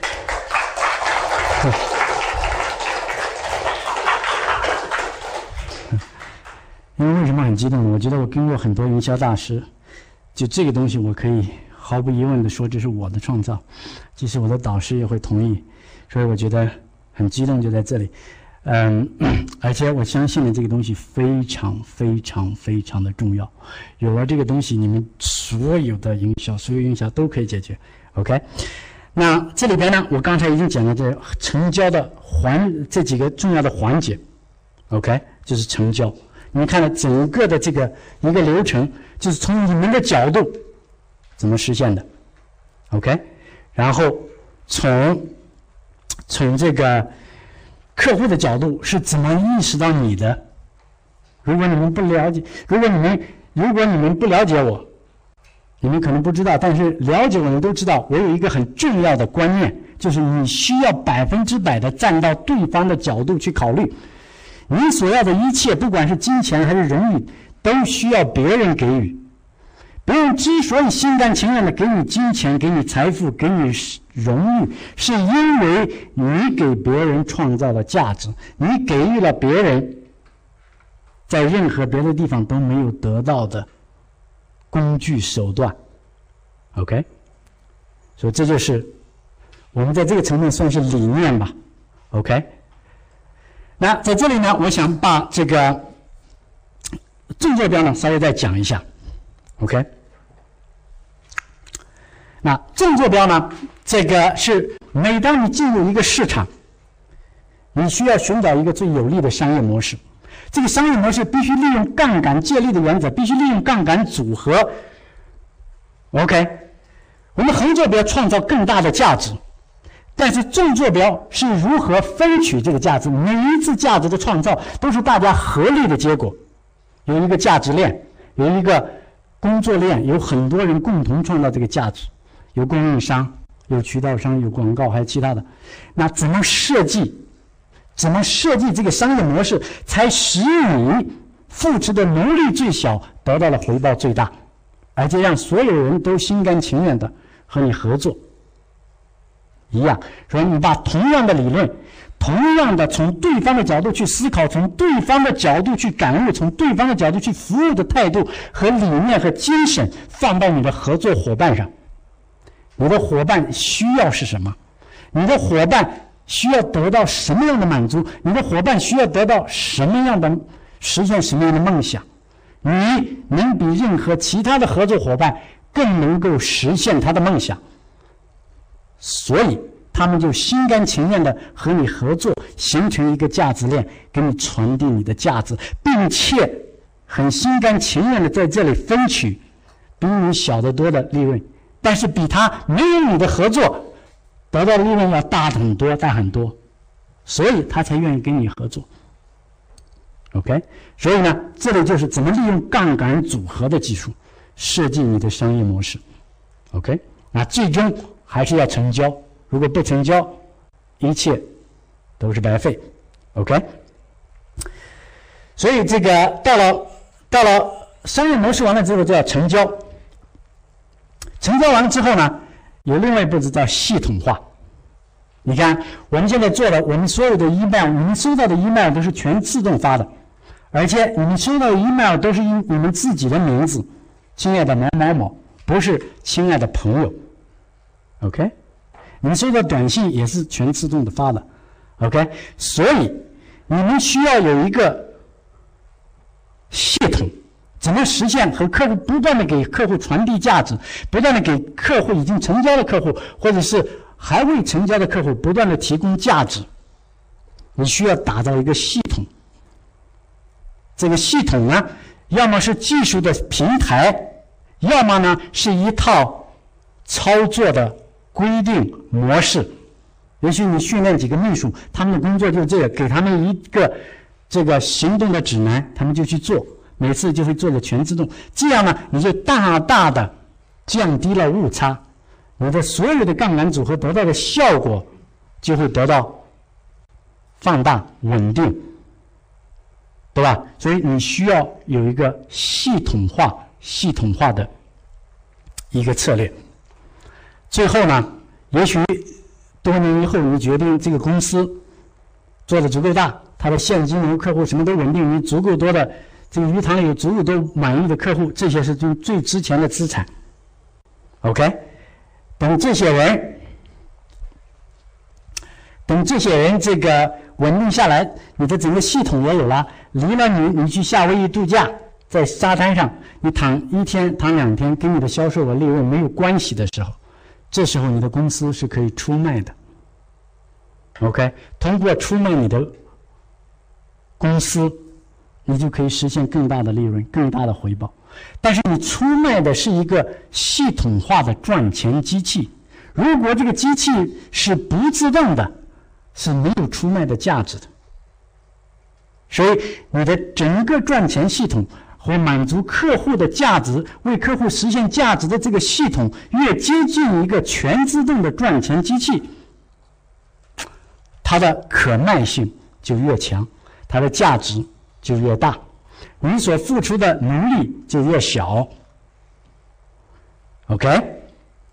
因为为什么很激动呢？我觉得我跟过很多营销大师，就这个东西我可以毫不疑问的说这是我的创造，即使我的导师也会同意，所以我觉得很激动就在这里。 而且我相信呢，这个东西非常非常非常的重要。有了这个东西，你们所有营销都可以解决。OK， 那这里边呢，我刚才已经讲了这成交的这几个重要的环节。OK， 就是成交。你们看了整个的这个一个流程，就是从你们的角度怎么实现的。OK， 然后从这个客户的角度是怎么意识到你的？如果你们不了解，如果你们不了解我，你们可能不知道，但是了解我们都知道，我有一个很重要的观念，就是你需要100%的站到对方的角度去考虑。你所要的一切，不管是金钱还是荣誉，都需要别人给予。别人之所以心甘情愿的给你金钱、给你财富、给你荣誉，是因为你给别人创造了价值，你给予了别人在任何别的地方都没有得到的工具手段。OK， 所以这就是我们在这个层面算是理念吧。OK， 那在这里呢，我想把这个纵坐标呢稍微再讲一下。OK， 那纵坐标呢，这个是每当你进入一个市场，你需要寻找一个最有利的商业模式。这个商业模式必须利用杠杆借力的原则，必须利用杠杆组合。OK， 我们横坐标创造更大的价值，但是纵坐标是如何分取这个价值。每一次价值的创造都是大家合力的结果，有一个价值链，有一个工作链，有很多人共同创造这个价值，有供应商，有渠道商，有广告，还有其他的。那怎么设计这个商业模式，才使你付出的能力最小，得到的回报最大，而且让所有人都心甘情愿的和你合作一样。所以你把同样的理论，同样的从对方的角度去思考，从对方的角度去感悟，从对方的角度去服务的态度和理念和精神放到你的合作伙伴上。你的伙伴需要是什么？你的伙伴需要得到什么样的满足？你的伙伴需要得到什么样的实现什么样的梦想？你能比任何其他的合作伙伴更能够实现他的梦想，所以他们就心甘情愿的和你合作，形成一个价值链，给你传递你的价值，并且很心甘情愿的在这里分取比你小得多的利润，但是比他没有你的合作得到的利润要大很多，大很多，所以他才愿意跟你合作。OK， 所以呢，这里就是怎么利用杠杆组合的技术设计你的商业模式。OK， 那最终还是要成交，如果不成交，一切都是白费。OK， 所以这个到了商业模式完了之后就要成交，成交完了之后呢，有另外一步骤叫系统化。你看我们现在做的，我们所有的 email， 你们收到的 email 都是全自动发的，而且你们收到的 email 都是以你们自己的名字，亲爱的某某某，不是亲爱的朋友。OK， 你们收到短信也是全自动的发的。OK， 所以你们需要有一个系统，怎么实现和客户不断的给客户传递价值，不断的给客户已经成交的客户或者是还未成交的客户不断的提供价值，你需要打造一个系统。这个系统呢，要么是技术的平台，要么呢是一套操作的规定模式。也许你训练几个秘书，他们的工作就是这个，给他们一个这个行动的指南，他们就去做，每次就会做的全自动。这样呢，你就大大的降低了误差，你的所有的杠杆组合得到的效果就会得到放大稳定，对吧？所以你需要有一个系统化的一个策略。最后呢，也许多年以后你决定这个公司做的足够大，它的现金流客户什么都稳定，你足够多的这个鱼塘里有足够多满意的客户，这些是最值钱的资产。OK， 等这些人这个稳定下来，你的整个系统也有了。离了你去夏威夷度假，在沙滩上，你躺1天、躺2天，跟你的销售额利润没有关系的时候，这时候你的公司是可以出卖的。OK， 通过出卖你的公司，你就可以实现更大的利润、更大的回报。但是你出卖的是一个系统化的赚钱机器，如果这个机器是不自动的，是没有出卖的价值的。所以你的整个赚钱系统和满足客户的价值、为客户实现价值的这个系统越接近一个全自动的赚钱机器，它的可卖性就越强，它的价值就越大，你所付出的努力就越小。OK，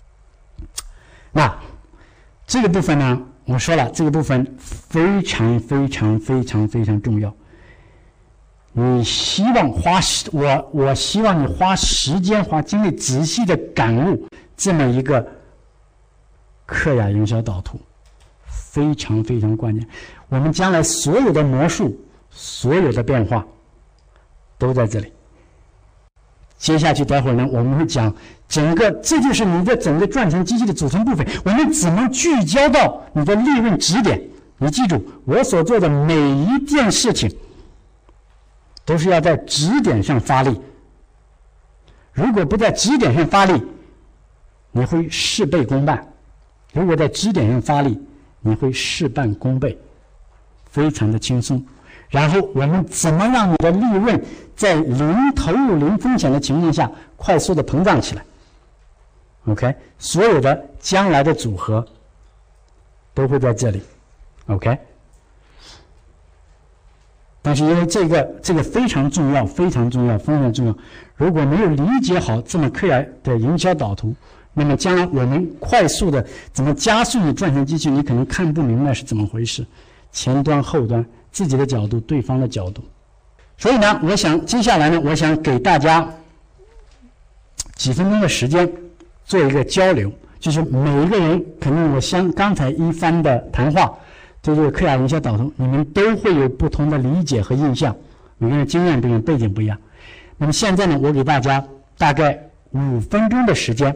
那这个部分呢，我说了，这个部分非常重要。你希望我希望你花时间、花精力，仔细的感悟这么一个克雅营销导图，非常关键。我们将来所有的魔术、所有的变化都在这里。接下去待会儿呢，我们会讲整个，这就是你的整个赚钱机器的组成部分。我们怎么聚焦到你的利润支点？你记住，我所做的每一件事情都是要在支点上发力。如果不在支点上发力，你会事倍功半；如果在支点上发力，你会事半功倍，非常的轻松。然后我们怎么让你的利润在零投入、零风险的情况下快速的膨胀起来 ？OK， 所有的将来的组合都会在这里 ，OK。但是因为这个非常重要，非常重要。如果没有理解好这么克雅的营销导图，那么将来我们快速的怎么加速你赚钱机器，你可能看不明白是怎么回事，前端、后端。自己的角度，对方的角度，所以呢，接下来呢，我想给大家几分钟的时间做一个交流，就是每一个人，肯定我刚才一番的谈话，对这个克雅营销导图，你们都会有不同的理解和印象，每个人经验不一样，背景不一样。那么现在呢，我给大家大概5分钟的时间，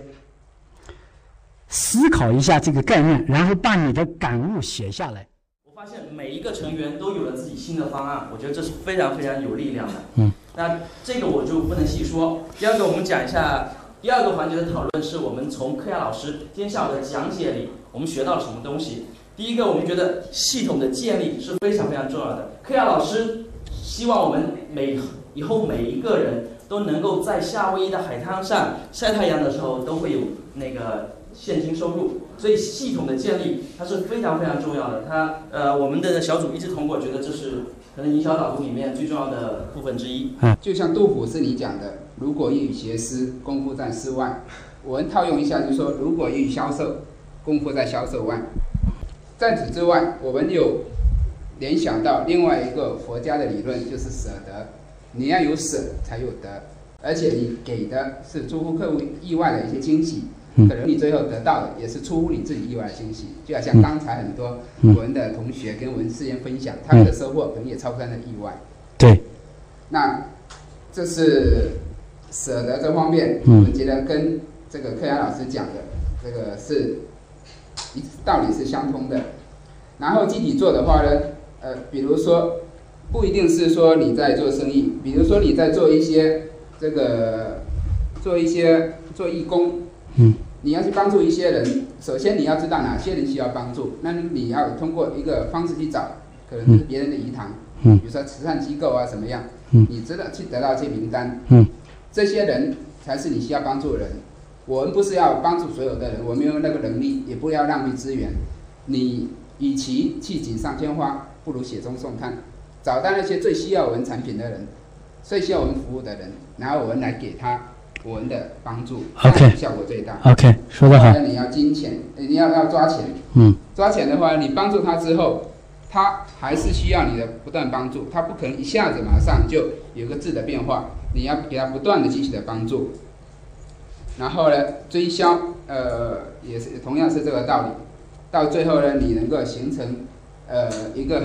思考一下这个概念，然后把你的感悟写下来。 发现每一个成员都有了自己新的方案，我觉得这是非常有力量的。那这个我就不能细说。第二个，我们讲一下第二个环节的讨论，是我们从克雅老师今天下午的讲解里，我们学到了什么东西。第一个，我们觉得系统的建立是非常重要的。克雅老师希望我们以后每一个人都能够在夏威夷的海滩上晒太阳的时候都会有那个现金收入，所以系统的建立它是非常重要的。我们的小组一致通过，觉得这是可能营销导图里面最重要的部分之一。 就像杜甫是你讲的，如果一语写诗，功夫在诗外。我们套用一下，就是说，如果一语销售，功夫在销售外。在此之外，我们有联想到另外一个佛家的理论，就是舍得。你要有舍才有得，而且你给的是出乎客户意外的一些惊喜。可能你最后得到的也是出乎你自己意外的惊喜，就好像刚才很多我们的同学跟我们事先分享，他们的收获可能也超乎他的意外。 对， 那这是舍得这方面，我们觉得跟这个克雅老师讲的这个是道理是相通的。然后具体做的话呢，比如说不一定是说你在做生意，比如说你在做一些做义工。你要去帮助一些人，首先你要知道哪些人需要帮助，那你要通过一个方式去找，可能是别人的遗堂，比如说慈善机构啊什么样，你知道去得到这些名单，这些人才是你需要帮助的人。我们不是要帮助所有的人，我们没有那个能力，也不要浪费资源。你与其去锦上添花，不如雪中送炭，找到那些最需要我们产品的人，最需要我们服务的人，然后我们来给他我们的帮助，效果最大。 OK， 说得好。 你要金钱，你要抓钱。抓钱的话，你帮助他之后，他还是需要你的不断帮助，他不可能一下子马上就有个质的变化，你要给他不断的继续的帮助。然后呢，追销，也同样是这个道理。到最后呢，你能够形成一个很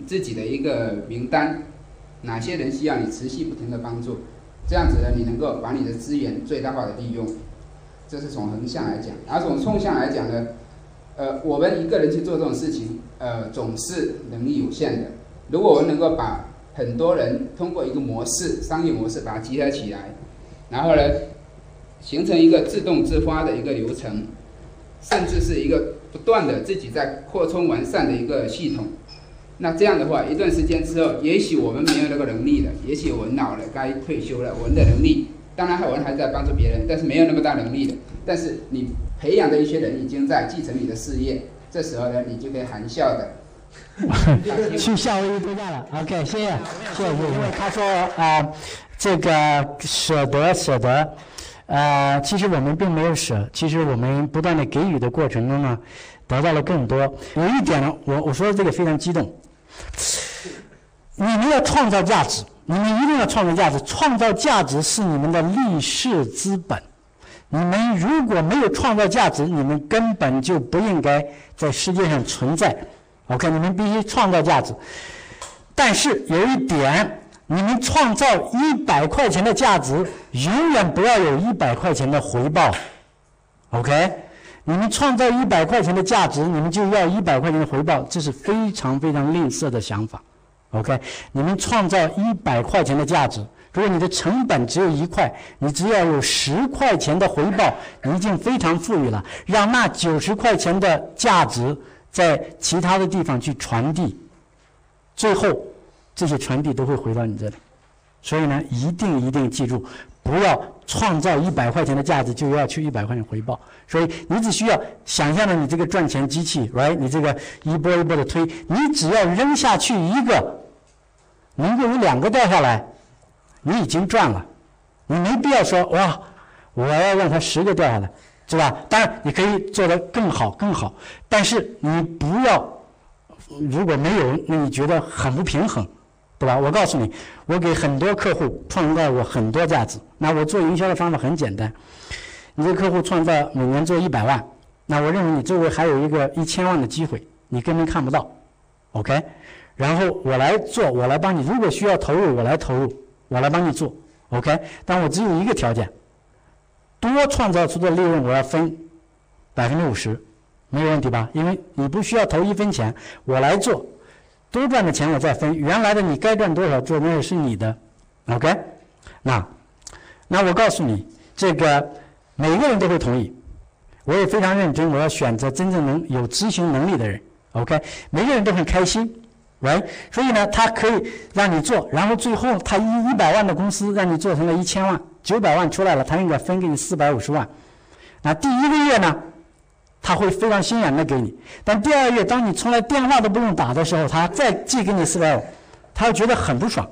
自己的一个名单，哪些人需要你持续不停的帮助，这样子呢，你能够把你的资源最大化的利用。这是从横向来讲，然后从纵向来讲呢，我们一个人去做这种事情，总是能力有限的。如果我们能够把很多人通过一个模式，商业模式把它集合起来，然后呢，形成一个自动自发的一个流程，甚至是一个不断的自己在扩充完善的一个系统。那这样的话，一段时间之后，也许我们没有那个能力了，也许我们老了，该退休了，我们的能力，当然我们还在帮助别人，但是没有那么大能力了。但是你培养的一些人已经在继承你的事业，这时候呢，你就可以含笑的去夏威夷度假了。OK， 谢谢。因为他说这个舍得，其实我们并没有舍，其实我们不断的给予的过程中呢，得到了更多。有一点呢，我说的这个非常激动，你们要创造价值，你们一定要创造价值，创造价值是你们的立世之本。你们如果没有创造价值，你们根本就不应该在世界上存在。OK， 你们必须创造价值。但是有一点，你们创造100块钱的价值，永远不要有100块钱的回报。OK， 你们创造100块钱的价值，你们就要100块钱的回报，这是非常非常吝啬的想法。OK， 你们创造100块钱的价值，如果你的成本只有1块，你只要有10块钱的回报，你已经非常富裕了。让那90块钱的价值在其他的地方去传递，最后这些传递都会回到你这里。所以呢，一定记住，不要创造100块钱的价值就要求100块钱回报。所以你只需要想象着你这个赚钱机器 ，right？ 你这个一波一波的推，你只要扔下去一个，能够有2个掉下来，你已经赚了。你没必要说哇，我要让它10个掉下来，是吧？当然你可以做得更好，但是你不要，如果没有，那你觉得很不平衡，对吧？我告诉你，我给很多客户创造过很多价值。那我做营销的方法很简单，你这个客户创造每年做100万，那我认为你周围还有一个1000万的机会，你根本看不到 ，OK？ 然后我来做，我来帮你，如果需要投入，我来投入，我来帮你做 ，OK？ 但我只有一个条件，多创造出的利润我要分50%，没有问题吧？因为你不需要投1分钱，我来做，多赚的钱我再分，原来的你该赚多少做那是你的 ，OK？ 那我告诉你，这个每个人都会同意，我也非常认真，我要选择真正有执行能力的人 ，OK？ 每个人都很开心。right？ 所以呢，他可以让你做，然后最后他100万的公司让你做成了1000万，900万出来了，他应该分给你450万。那第1个月呢，他会非常心软的给你，但第2个月当你从来电话都不用打的时候，他再寄给你450，他会觉得很不爽，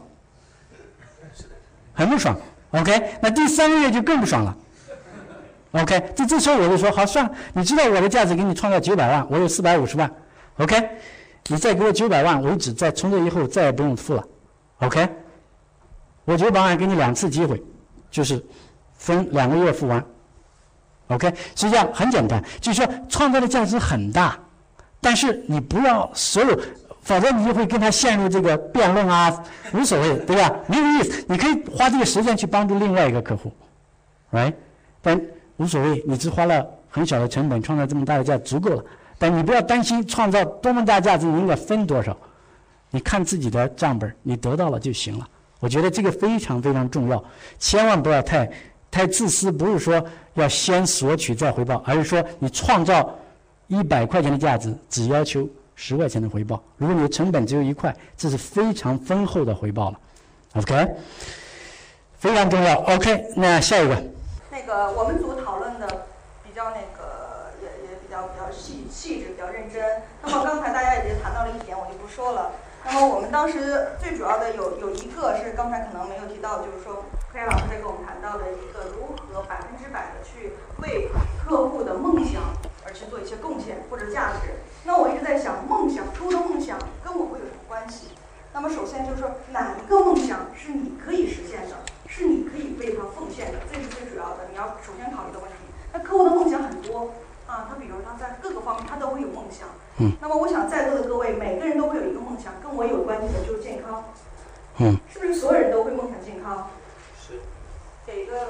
很不爽。OK， 那第3个月就更不爽了。OK， 这时候我就说好算了，你知道我的价值给你创造900万，我有450万。OK。你再给我900万为止，从这以后再也不用付了 ，OK？ 我900万给你2次机会，就是分2个月付完 ，OK？ 实际上很简单，就是说创造的价值很大，但是你不要所有，否则你就会跟他陷入这个辩论啊，无所谓，对吧？没有意思。你可以花这个时间去帮助另外一个客户 ，right？ 但无所谓，你只花了很小的成本创造这么大的价值足够了。但你不要担心创造多么大价值，你应该分多少？你看自己的账本，你得到了就行了。我觉得这个非常非常重要，千万不要太自私。不是说要先索取再回报，而是说你创造100块钱的价值，只要求10块钱的回报。如果你的成本只有1块，这是非常丰厚的回报了。OK， 非常重要。OK， 那下一个。 我们组讨论的比较也比较细致，比较认真。那么刚才大家已经谈到了一点，我就不说了。那么我们当时最主要的有一个是刚才可能没有提到，就是说柯岩老师在跟我们谈到的一个如何100%的去为客户的梦想而去做一些贡献或者价值。那我一直在想，梦想，初中梦想跟我会有什么关系？那么首先就是说，哪一个梦想是你可以实现的，是你可以为它奉献的，这是最主要的。你要首先考虑的问题。那客户的梦想很多啊，他比如他在各个方面他都会有梦想。那么我想在座的各位每个人都会有一个梦想，跟我有关。 人都会梦想健康。 是。 给个。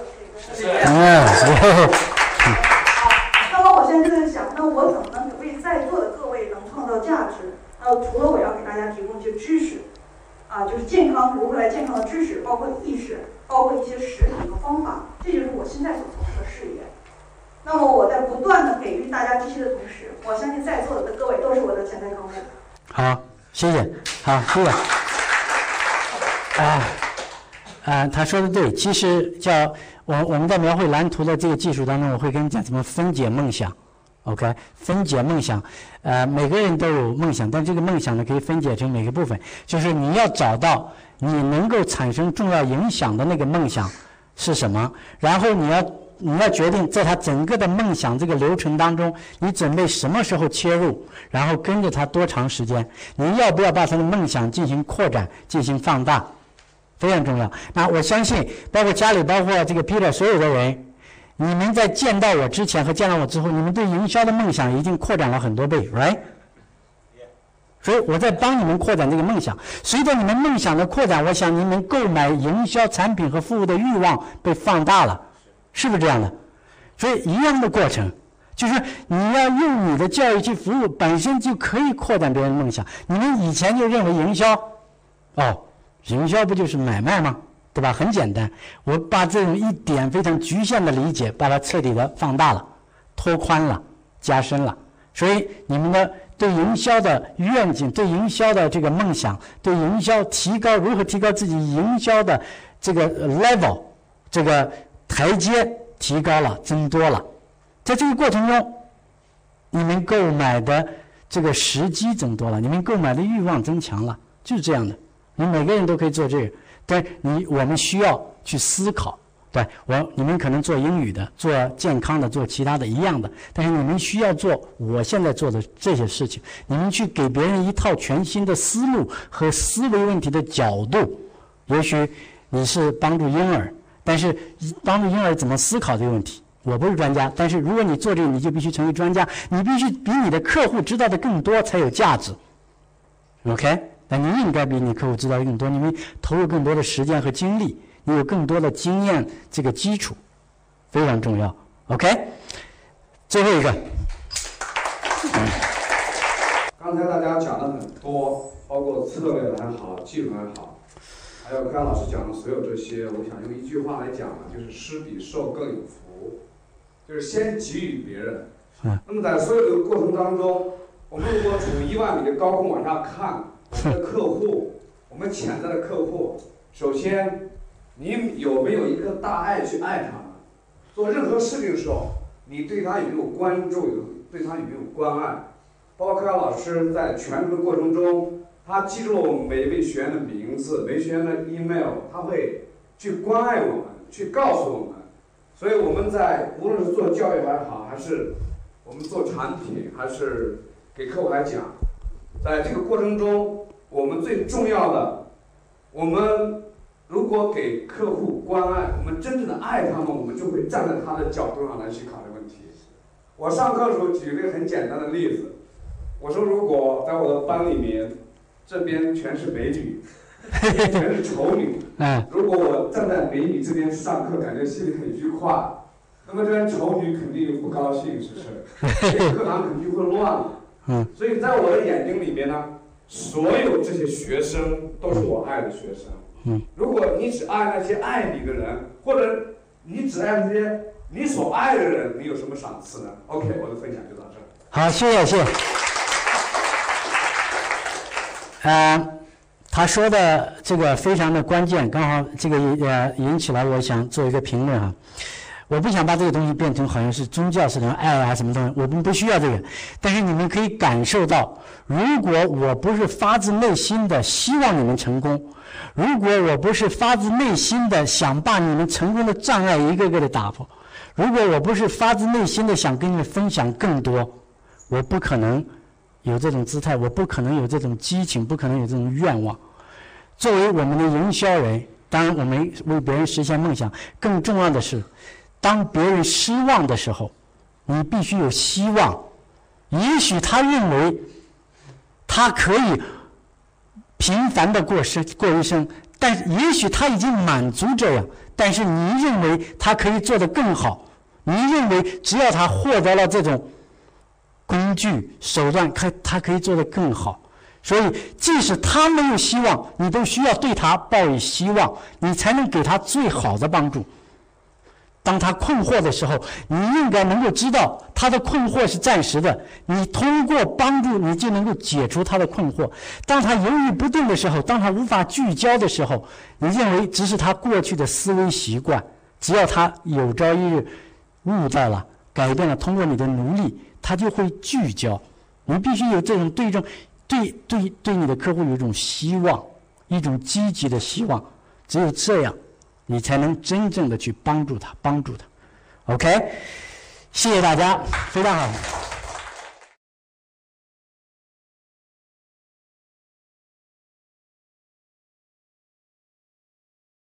好， 那么我现在就在想，那我怎么能为在座的各位能创造价值？除了我要给大家提供一些知识，就是健康如何来健康的知识，包括意识，包括一些实体和方法，这就是我现在所从事的事业。那么我在不断的给予大家这些的同时，我相信在座的各位都是我的潜在客户。 好，谢谢，好，谢谢。他说的对，其实叫我们在描绘蓝图的这个技术当中，我会跟你讲怎么分解梦想。OK， 分解梦想，每个人都有梦想，但这个梦想呢可以分解成每个部分，就是你要找到你能够产生重要影响的那个梦想是什么，然后你要决定在他整个的梦想这个流程当中，你准备什么时候切入，然后跟着他多长时间，你要不要把他的梦想进行扩展，进行放大，非常重要。那我相信，包括家里，包括这个 Peter 所有的人。你们在见到我之前和见到我之后，你们对营销的梦想已经扩展了很多倍 ，right？ 所以我在帮你们扩展这个梦想。随着你们梦想的扩展，我想你们购买营销产品和服务的欲望被放大了，是不是这样的？所以一样的过程，就是你要用你的教育去服务，本身就可以扩展别人的梦想。你们以前就认为营销，营销不就是买卖吗？对吧？很简单，我把这种一点非常局限的理解，把它彻底的放大了、拓宽了、加深了。所以你们的对营销的愿景、对营销的这个梦想、对营销如何提高自己营销的这个 level， 这个台阶提高了、增多了。在这个过程中，你们购买的这个时机增多了，你们购买的欲望增强了，就是这样的。你每个人都可以做这个。但我们需要去思考，对你们可能做英语的、做健康的、做其他的一样的，但是你们需要做我现在做的这些事情，你们去给别人一套全新的思路和思维问题的角度。也许你是帮助婴儿，但是帮助婴儿怎么思考这个问题，我不是专家，但是如果你做这个，你就必须成为专家，你必须比你的客户知道的更多才有价值。OK？那你应该比你客户知道的更多，你们投入更多的时间和精力，你有更多的经验这个基础，非常重要。OK， 最后一个。 刚才大家讲了很多，包括策略还好，技术还好，还有甘老师讲的所有这些，我想用一句话来讲呢，就是施比受更有福，就是先给予别人。那么在所有的过程当中，我们如果从1万米的高空往下看。我们的客户，我们潜在的客户，首先，你有没有一颗大爱去爱他们？做任何事情的时候，你对他有没有关注，对他有没有关爱？包括柯阳老师在全程的过程中，他记住了我们每一位学员的名字、每学员的 email， 他会去关爱我们，去告诉我们。所以我们在无论是做教育还好，还是我们做产品，还是给客户来讲。在这个过程中，我们最重要的，我们如果给客户关爱，我们真正的爱他们，我们就会站在他的角度上来去考虑问题。我上课的时候举了一个很简单的例子，我说如果在我的班里面，这边全是美女，全是丑女，如果我站在美女这边上课，感觉心里很愉快，那么这边丑女肯定不高兴，是不是？这个课堂肯定会乱了。所以在我的眼睛里面呢，所有这些学生都是我爱的学生。如果你只爱那些爱你的人，或者你只爱那些你所爱的人，你有什么赏赐呢 ？OK， 我的分享就到这儿。 好，谢谢。他说的这个非常的关键，刚好这个引起了我想做一个评论哈。我不想把这个东西变成好像是宗教式的爱啊什么东西，我们不需要这个。但是你们可以感受到，如果我不是发自内心的希望你们成功，如果我不是发自内心的想把你们成功的障碍一个个的打破，如果我不是发自内心的想跟你们分享更多，我不可能有这种姿态，我不可能有这种激情，不可能有这种愿望。作为我们的营销人，当然我们为别人实现梦想，更重要的是当别人失望的时候，你必须有希望。也许他认为他可以平凡的过一生， 但是也许他已经满足这样，但是你认为他可以做得更好，你认为只要他获得了这种工具手段，他可以做得更好。所以即使他没有希望，你都需要对他抱以希望，你才能给他最好的帮助。当他困惑的时候，你应该能够知道他的困惑是暂时的，你通过帮助你就能够解除他的困惑。当他犹豫不定的时候，当他无法聚焦的时候，你认为只是他过去的思维习惯，只要他有朝一日悟到了，改变了，通过你的努力，他就会聚焦。你必须有这种对你的客户有一种希望，一种积极的希望，只有这样你才能真正的去帮助他。OK， 谢谢大家，非常好。